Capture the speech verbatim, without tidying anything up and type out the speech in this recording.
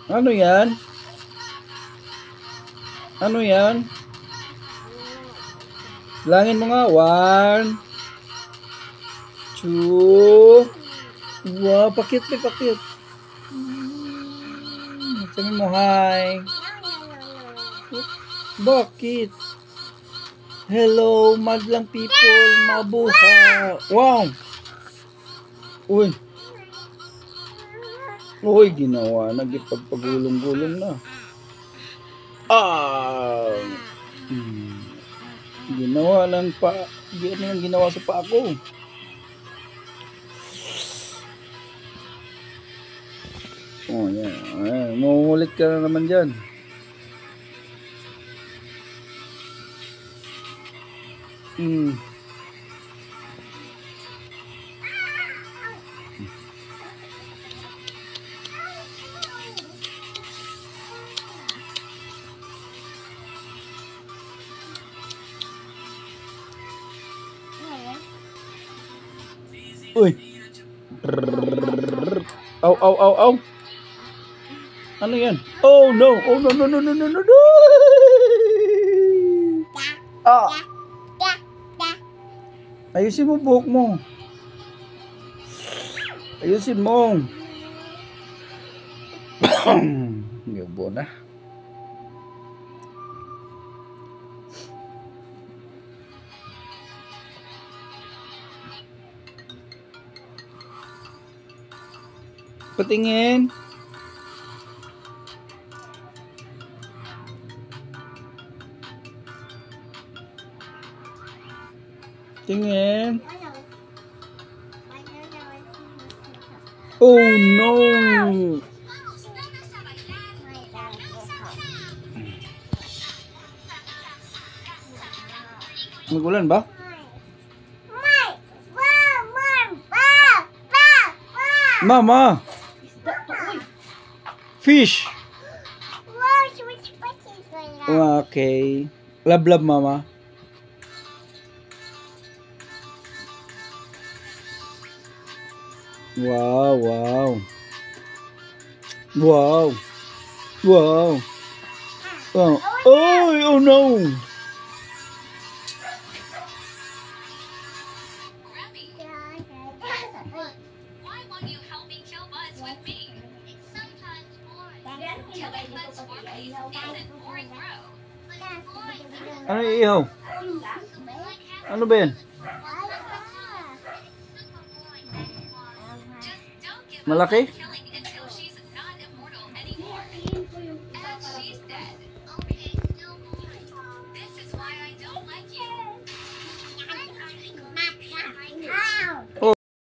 Ano yan? Ano yan? Langin mo nga. One. Two. Wow, pakit pa, pakit. Sabi mo, hi. Bakit? Hello, madlang people, mabuhay. Wow. Uy. Uy, ginawa. Nagipagpagulong-gulong na. Ah. Hmm. Ginawa ng pa. Ano yung ginawa sa pa ako? Oh, yan. Ayan. Mungulit ka na naman dyan. Hmm. Uy. Aw, aw, aw, aw. Ano yan? Oh no! Oh no, no, no, no, no, no, no! Ah! Ayusin mo buhok mo. Ayusin mo. Yubo na. Patingin. Tingin. Oh no. Magulan ba? Mama. Fish. Okay. Love love mama. Wow, wow. Wow. Wow. Oh, oh, oh no. Ano ihaw? Ano ba yan? Malaki?